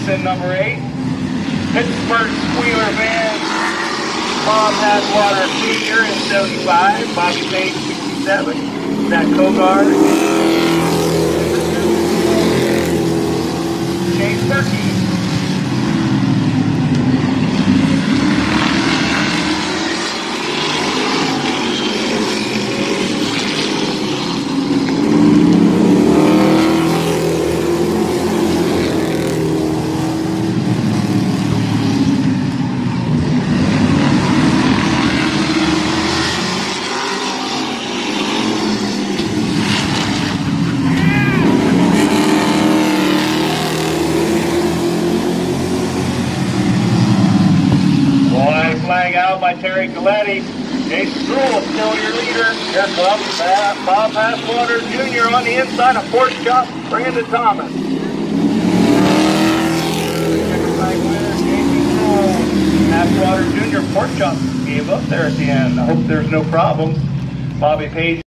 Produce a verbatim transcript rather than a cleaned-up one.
in number eight. Pittsburgh Squealer Van, Bob Hadwater Senior in seventy-five, Bobby Page sixty-seven, Zach Kogar, Chase Turkey. Flag out by Terry Coletti. Jason Rule still your leader. Here comes Bob Passwater Junior on the inside of Fort Shop, Brandon Thomas. Second flag winner, Jason Rule. Passwater Junior Fort Shop gave up there at the end. I hope there's no problems. Bobby Page.